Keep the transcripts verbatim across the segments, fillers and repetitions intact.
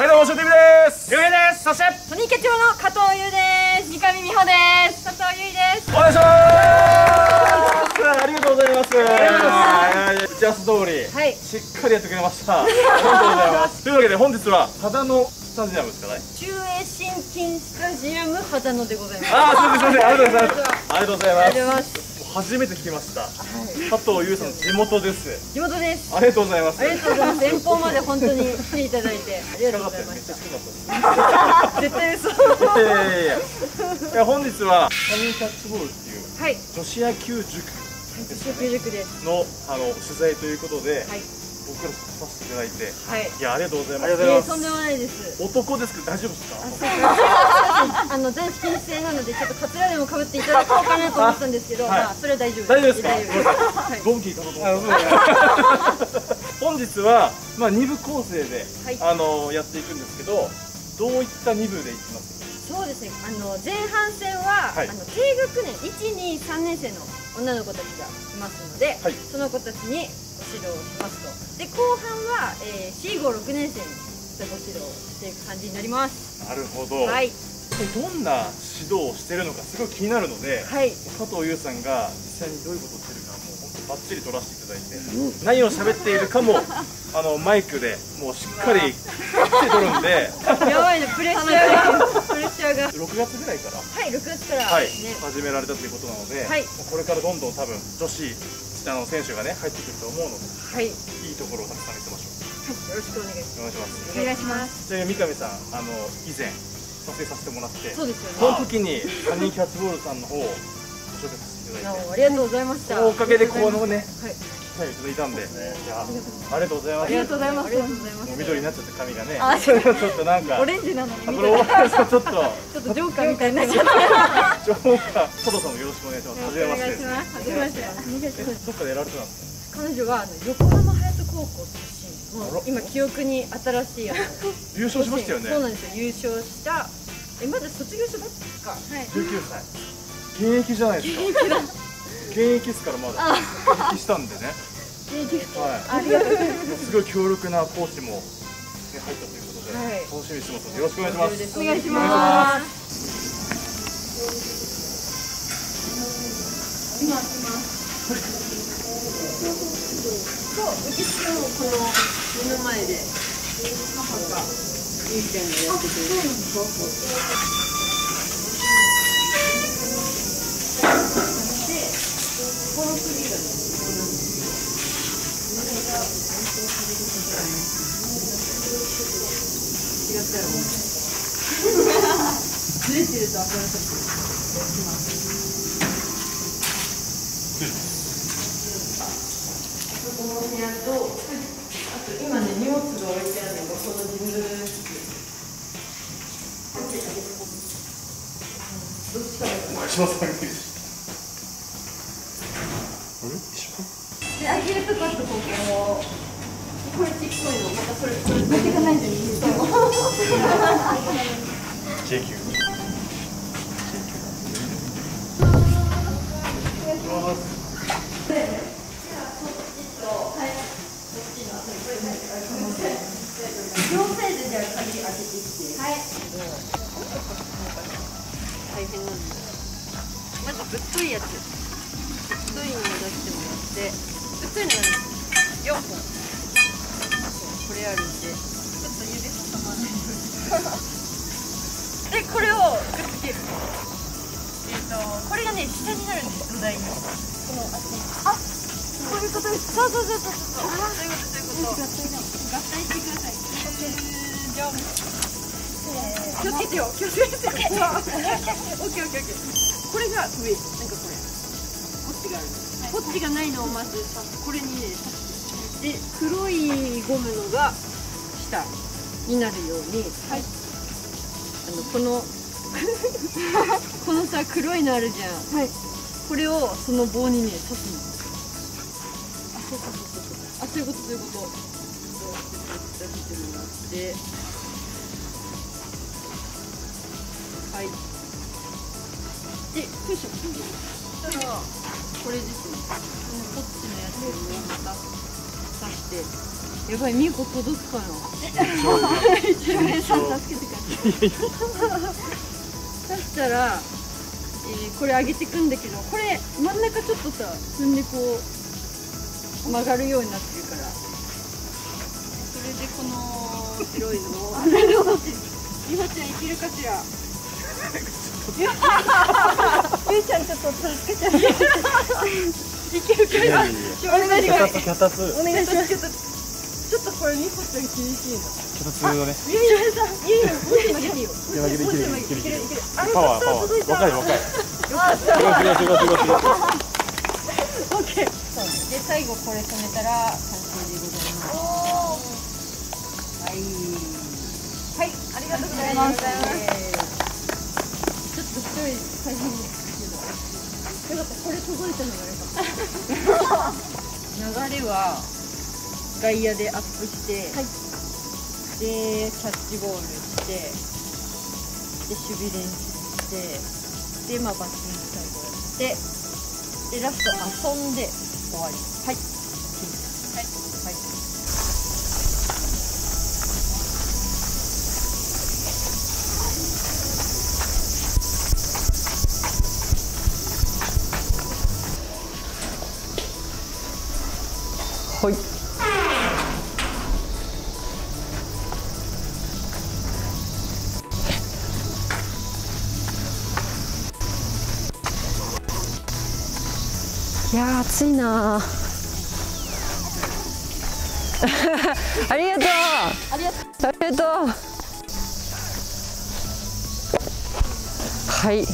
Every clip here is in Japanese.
はい、どうも、ショーティビです。 りょうへいです。そしてソニーケチョウの加藤優です。三上美穂です。佐藤優衣です。 お願いします。ありがとうございます。打ち合わせ通り、はい、しっかりやってくれました。ありがとうございます。というわけで、本日は秦野スタジアムですかね。 中英新金スタジアム秦野でございます。 ああ、すみません、ありがとうございます。ありがとうございます。 ありがとうございます。 初めて聞きました。加藤優さんの地元です。 地元です。 ありがとうございます。 ありがとうございます。遠方まで本当に来ていただいてありがとうございました。絶対嘘。 いやいやいや。いや、本日はサニーキャッチボールっていう女子野球塾のあの取材ということで。僕らさせていただいて、はい、いや、ありがとうございます。 いや、とんでもないです。 男ですけど大丈夫ですか？ あの男子禁止制なので、ちょっとカツラでも被っていただこうかなと思ったんですけど、まあそれは大丈夫です。 大丈夫ですか？ゴンキーかと思った。本日はまあに部構成であのやっていくんですけど、どういったに部でいきます？ そうですね。あの前半戦はあの低学年いち、に、さんねん生の女の子たちがいますので、その子たちに指導しますと。で、後半は、えー、よん、ご、ろくねん生にご指導していく感じになります。 なるほど。はい。どんな指導をしているのかすごい気になるので、はい、加藤優さんが実際にどういうことをしているかもう本当バッチリ撮らせていただいて、うん、何を喋っているかもあのマイクでもうしっかり撮るんで。 やばいね、プレッシャーがプレッシャーが。 ろくがつぐらいから。はい、 ろくがつから、 はい、始められたということなので、はい、これからどんどん多分女子あの選手がね入ってくると思うので、はい、いいところをたくさん見せましょう。 はい、よろしくお願いします。 お願いします。ちなみに三上さん、あの以前撮影させてもらって、そうですよね。その時にサニーキャッチボールさんの方をご紹介させていただいて、 ありがとうございました。 おかげでこのね、はい、機会をいただいたんで、いや、ありがとうございます。 ありがとうございます。ありがとうございます。 緑になっちゃった髪がね、ちょっとなんかオレンジなのに。 ちょっとちょっとジョーカーみたいになっちゃった。 ジョーカー、佐藤さんもよろしくお願いします。はじめまして。 はじめまして。 どっかでやられてたんですか？ 彼女は横浜隼人高校出身。もう今記憶に新しいあの優勝しましたよね。 そうなんですよ。優勝した。え、まだ卒業したばっか。はい。 じゅうきゅうさい。現役じゃないですか。現役だ。現役ですからまだ。復帰したんでね。 現役です。 はい。ありがとうございます。すごい強力なコーチも入ったということで、楽しみにしてますのでよろしくお願いします。 お願いします。今開きます。そう、うちのこの目の前で母がゆいちゃんがやってくれる。そうそうそう。で、この次がね、違ったよ。ずれてるとあかんかった。この部屋と、あと今ね、荷物が置いてあるのがこのジム室。どっちからお願いします。あれ一緒で、あげるとこあとここ、これちっこいの、またそれ、それだけがないといいですよ。 ジェイキュー。 大変なんで、まずぶっといやつ、ぶっといのを出してもらって、ぶっといのがね、よんほん、これあるんで、ちょっと指挟まないで、これをくっつける。えっと、これがね、下になるんです、土台に。このあ、こういうことです。そうそうそうそうそう。あ、そういうこと、そういうこと。合体してください。じゃあ。気をつけてよ、気をつけてよ。オッケーオッケーオッケー。これが上、なんかこれ。こっちがある。こっちがないのをまずこれにね、で黒いゴムのが下になるように、はい。あのこのこのさ黒いのあるじゃん。はい。これをその棒にね刺すの。あ、そうそうそうそう。あ、そういうことそういうこと。そう見てもらって。はい。で、よいしょ。そしたらこれですね。このこっちのやつをまた刺して、やばい、みゆこ届くかな。一名さん助けてください。そしたら、えー、これ上げていくんだけど、これ真ん中ちょっとさ踏んでこう曲がるようになってるから、それでこの白いのをりほちゃんいけるかしら。ゆうちゃんちょっと助けてあげて。いけるかな。お願いします。 脚立。 お願いします。ちょっとこれみほちゃん厳しいの。 脚立をね。 ゆうゆうさん、ゆうゆうもうちょい曲げていいよ。 曲げていけるいけるいける。 パワーパワー。若い若い。すごいすごいすごいすごいすごい。オッケー。で最後これ止めたら完成でございます。はいはい、ありがとうございます。ちょっと一人大変ですけど、よかったこれ届いたのがよかった。流れは外野でアップして、はい、でキャッチボールして、で守備練習して、でまあバッティング最後やって、でラスト遊んで終わり。はい。はい。はい。 はい。いやー暑いなー。ありがとう。ありがとう。ありがとう。はい。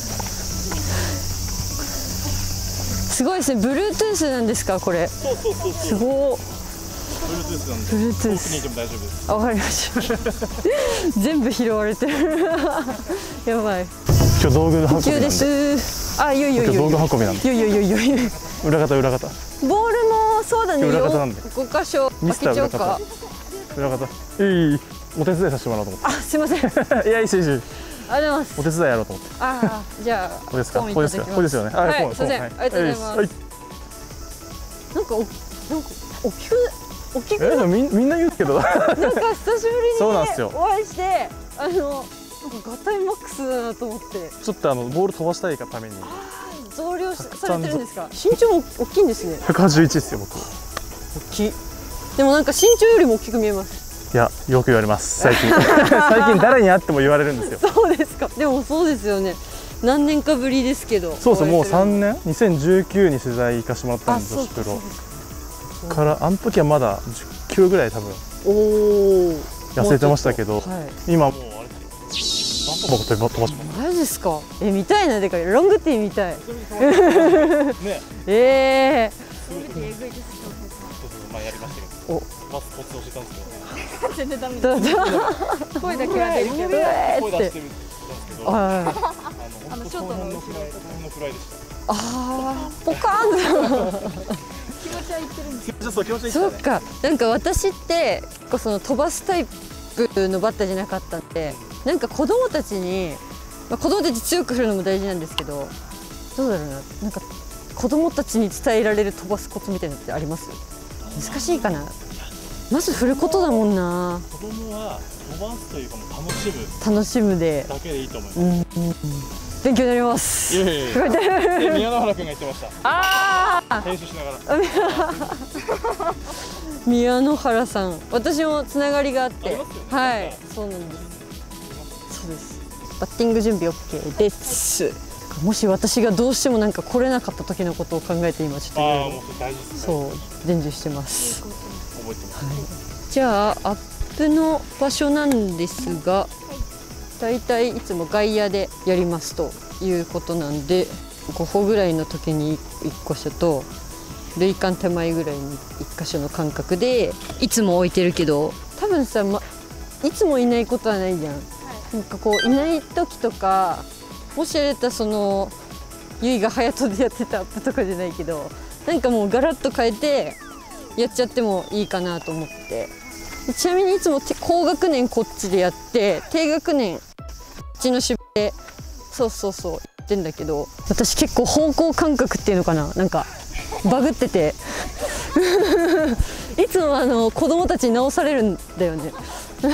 すごいですね。Bluetooth なんですかこれ。 そうそうそうそう。 すごい。 Bluetooth なんで。 Bluetooth。 遠くにいても大丈夫です。 わかりました。全部拾われてる。やばい。 今日道具運びなんで。 急です。あ、いよいよいよ。 道具運びなんで。 いよいよいよいよ。 裏方裏方。 ボールもそうだね。 裏方なんで。 ご箇所開けちゃおうか。 裏方。いい。お手伝いさせてもらおうと思って。 あ、すいません。いやいいしいいし。 ありがとうございます。 お手伝いやろうと思って。 ああ、じゃあ。 これですか。これですか。これですよね。 はい、すみません。ありがとうございます。なんかお、なんか大きく大きく。 え、みみんな言うけど。 なんか久しぶりにそうなんですよ。 お会いして、あのなんかガタイマックスだなと思って。 ちょっとあのボール飛ばしたいがために。 増量されてるんですか。身長も大きいんですね。 ひゃくはちじゅういちですよ僕。 大きい。でもなんか身長よりも大きく見えます。 いや、よく言われます最近。最近誰に会っても言われるんですよ。 そうですか。でもそうですよね。何年かぶりですけど。 そうそう、もうさんねん、にせんじゅうきゅうに取材行かしてもらったんです、女子プロから。あの時はまだじゅっキロぐらい多分痩せてましたけど、はい、今もうあれバンバン飛ばしてます。 マジですか。え、見たいな。でかいロングティー見たい。ねええー、ロングティーえぐいです。 まあやりましたけど、おまずコツ教えたんですけど全然ダメです。声だけは出るけど、声出してるんですけど、あのショートの後ろフライでした。ああ、ポカーン。気持ちはいってるんです。そう、気持ちはいってる。 そうか。なんか私って結構その飛ばすタイプのバッターじゃなかったんで、なんか子供たちに、まあ、子供たち強く振るのも大事なんですけど、どうだろうな。なんか子供たちに伝えられる飛ばすコツみたいなのってあります？難しいかな。まず振ることだもんな。 子供は飛ばすというかもう楽しむ楽しむでだけでいいと思います。 うんうん、勉強になります。 いやいやいや宮野原君が言ってました。ああ、編集しながら。宮野原さん、私もつながりがあって、ね、はい、そうなんです。そうです。バッティング準備 オーケー です。もし私がどうしてもなんか来れなかった時のことを考えて今ちょっといろいろそう伝授してます。 覚えてます。 はい、じゃあアップの場所なんですが、だいたいいつも外野でやりますということなんで、ご歩ぐらいの時にいっこしょと塁間手前ぐらいにいっ箇所の間隔でいつも置いてるけど、多分さ、ま、いつもいないことはないじゃん。なんかこういない時とか、もしあれたそのゆいがハヤトでやってたアップとかじゃないけど、なんかもうガラッと変えてやっちゃってもいいかなと思って。ちなみにいつも高学年こっちでやって、低学年こっちの守備でそうそうそうやってんだけど、私結構方向感覚っていうのかな、なんかバグってていつもあの子供たちに直されるんだよね。 もう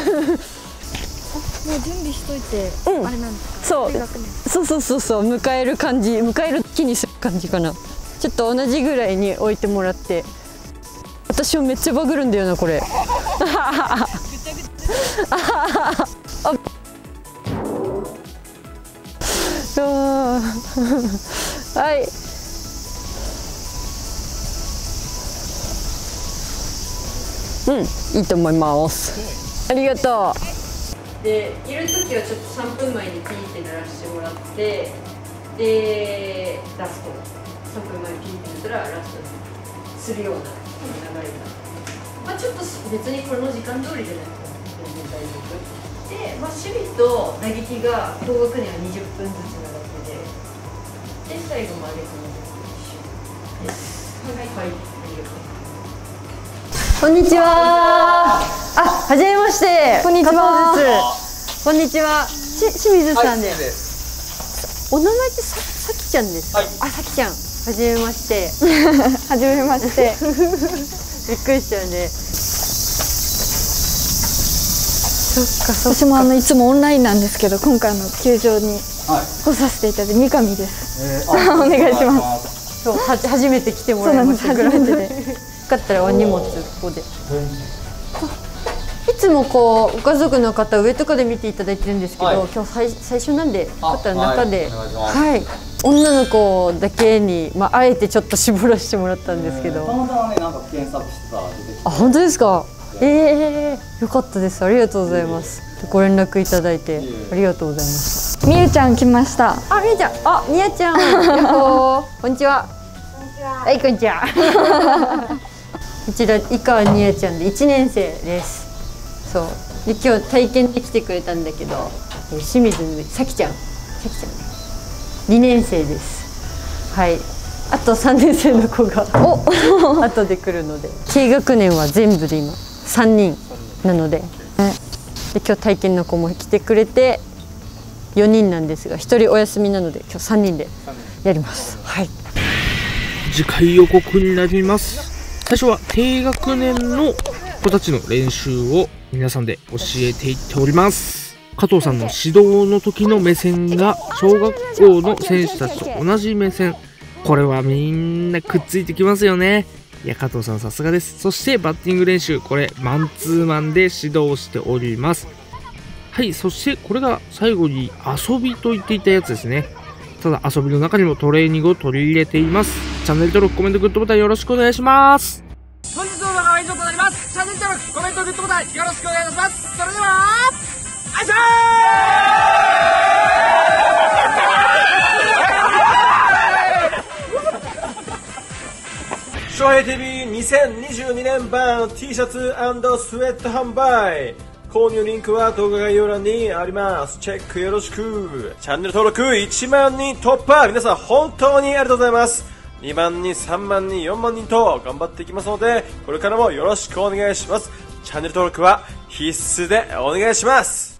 準備しといて、うん、あれなんですか。 そうそうそうそうそう、迎える感じ、迎える気にする感じかな。ちょっと同じぐらいに置いてもらって。私もめっちゃバグるんだよなこれ。あはい。うん、いいと思います。ありがとう。で、いる時はちょっとさんぷんまえにピーって鳴らしてもらって、で、ラストさんぷんまえにピーって鳴ったらラストするような流れが、まあちょっと別にこの時間通りじゃなくて全然大丈夫で、まあ守備と打撃が高額にはにじゅっぷんずつなだけで、で最後までこの一緒です。はいはい、ありがとう。こんにちは。あ、はじめまして。こんにちは。こんにちは。し、清水さんです。お名前ってさ、さきちゃんですか。はい、あ、さきちゃん。はじめまして。 はじめまして。 びっくりしちゃうね。そっか、そっか。 私もあのいつもオンラインなんですけど、今回の球場に来させていただいて、三上です。えー、お願いします。 そう、は、初めて来てもらいました。グラウンドで。よかったらお荷物ここで。いつもこうご家族の方上とかで見ていただいてるんですけど、はい、今日最最初なんでよかったら中で、はい、はい、女の子だけに、まあ、あえてちょっと絞らせてもらったんですけど、 たまたまね、なんか検索してたら出てきて、 あ、本当ですか。ええー、よかったです。ありがとうございます。ご連絡いただいてありがとうございます。 みゆちゃん来ました。 あ、みゆちゃん、あ、みやちゃん、やっほー、こんにちは。はい、こんにちは。こちら井川にやちゃんでいちねんせいです。そうで今日体験で来てくれたんだけど、清水のさきちゃん、さきちゃんにねんせいです。はい。あとさんねんせいの子がお後で来るので、低学年は全部で今さんにんなので、で今日体験の子も来てくれてよにんなんですが、ひとりお休みなので今日さんにんでやります。はい。 次回予告になります。最初は低学年の子たちの練習を皆さんで教えていっております。加藤さんの指導の時の目線が小学校の選手たちと同じ目線。これはみんなくっついてきますよね。いや、加藤さんさすがです。そしてバッティング練習、これマンツーマンで指導しております。はい、そしてこれが最後に遊びと言っていたやつですね。ただ遊びの中にもトレーニングを取り入れています。チャンネル登録、コメント、グッドボタンよろしくお願いします。 本日の動画は以上となります。チャンネル登録、コメント、グッドボタンよろしくお願いします。それでは、あいしょー翔平 ティービーにせんにじゅうにねん版 T シャツ&スウェット販売。購入リンクは動画概要欄にあります。チェックよろしく。チャンネル登録いちまんにん突破。皆さん本当にありがとうございます。にまんにん、さんまんにん、よんまんにんと頑張っていきますので、これからもよろしくお願いします。チャンネル登録は必須でお願いします。